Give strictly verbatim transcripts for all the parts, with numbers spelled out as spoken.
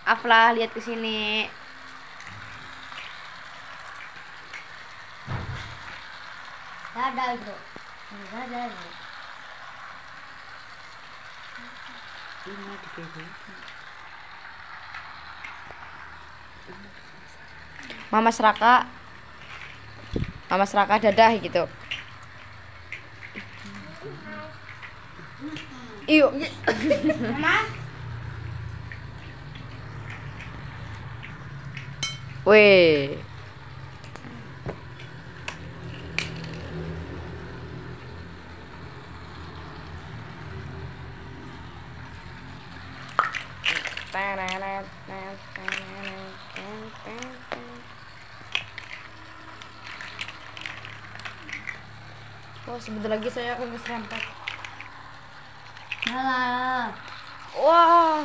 Afla, lihat ke sini. Dadah, Bro. Dadah, Bro. Ini dikasih. Mama Seraka. Mama Seraka dadah gitu. Iyo. Mama. Weh. Oh, sebentar lagi saya akan keserempet. Halo. Wah.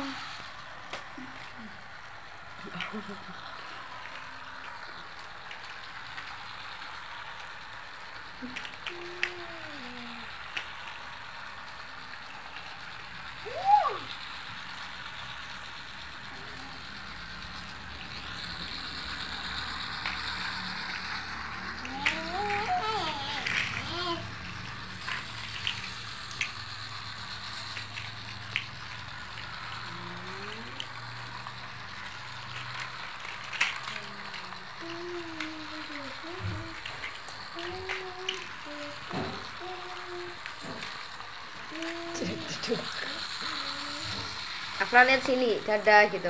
Afra lihat sini, dadah gitu.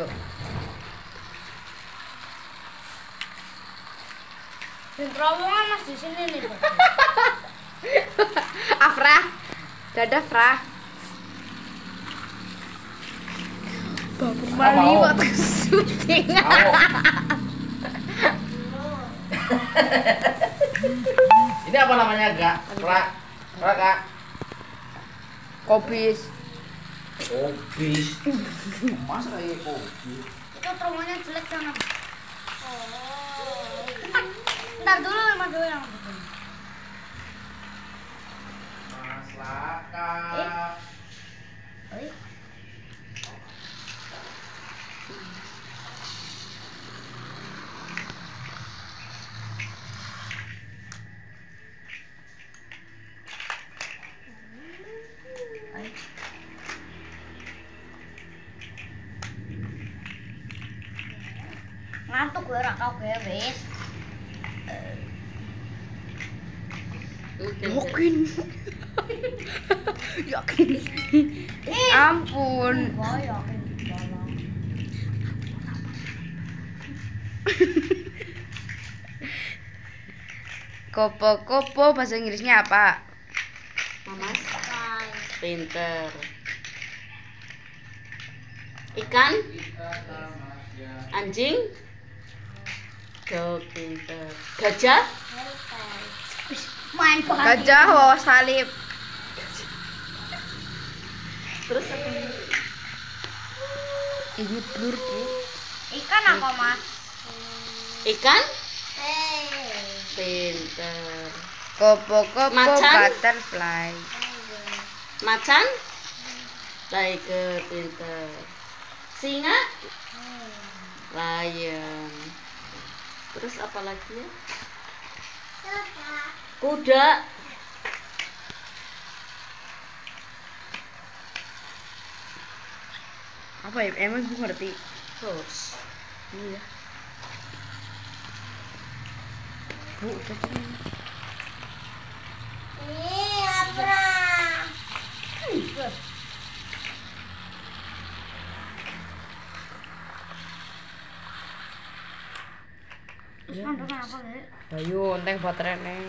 Dan terowongan Mas di sini nih. Afra, dadah Fra. Bapak Mali waktu syuting. Ini apa namanya, Kak? Fra, Fra, Kak. Kobis. Kobis. Masa kayak kobis? Itu terowongannya jelek sana. Oh. Ntar dulu Mas dulu yang begini. Mas Laka. Oi. Ngantuk gue rak kau gue wis. Yakin. Yakin. Ampun. Gue yakin tolong. Kopo-kopo bahasa Inggrisnya apa? Mamas, pinter. Ikan, anjing, go pinter. Gajah, Main banget. Gajah wawa salib. terus apa? Ini telur, Bu. Ikan apa Mas? Ikan, Eh. pinter. Kopo-kopo Macan. butterfly. Macan, tiger, pinter. Singa, lion. Terus apa lagi ya? Kuda, Apa ya? Emang gue ngerti. horse. Iya. Bu, udah sini. Ih, Abra. Terus mandor apa ya? Ayo, enteng baterai neng.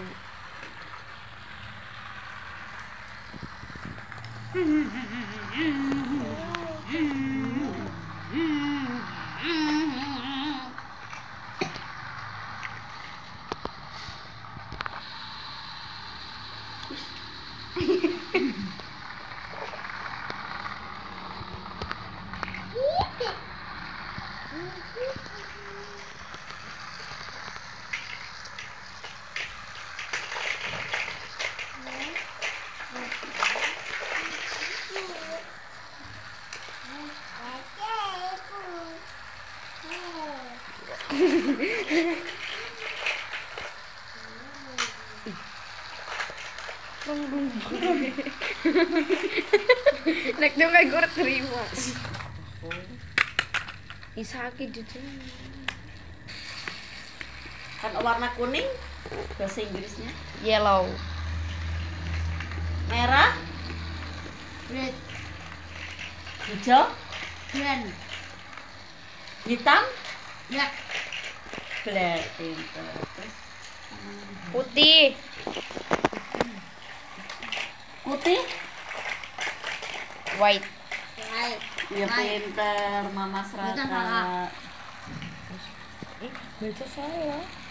Nek dong kayak gue terima. Isaki jujur. Kan warna kuning bahasa Inggrisnya. Yellow. Merah, Red. hijau, Green. hitam, Black. black. Pinter. Terus Putih. putih. White. White. Ya White. pinter, Mama Pinter, Serata. Kakak. Eh, baca saya.